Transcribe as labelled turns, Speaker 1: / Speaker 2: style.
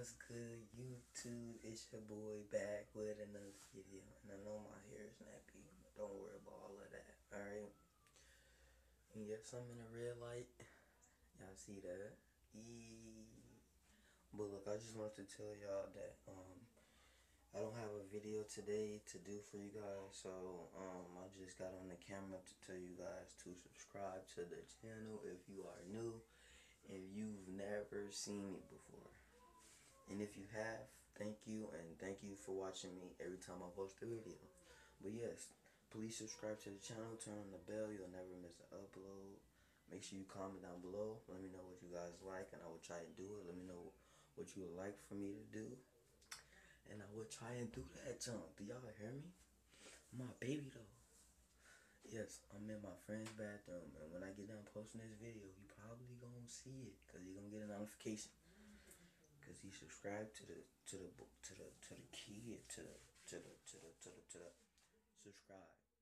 Speaker 1: What's good, YouTube? It's your boy back with another video, and I know my hair is nappy, but don't worry about all of that, alright? And yes, I'm in a red light. Y'all see that? But look, I just wanted to tell y'all that I don't have a video today to do for you guys, so I just got on the camera to tell you guys to subscribe to the channel if you are new, if you've never seen me before. And if you have, thank you, and thank you for watching me every time I post a video. But yes, please subscribe to the channel, turn on the bell, you'll never miss an upload. Make sure you comment down below, let me know what you guys like, and I will try and do it. Let me know what you would like for me to do, and I will try and do that junk. Do y'all hear me? My baby though. Yes, I'm in my friend's bathroom, and when I get done posting this video, you probably gonna see it, cause you're gonna get a notification. Cause he subscribed to the kid to the subscribe.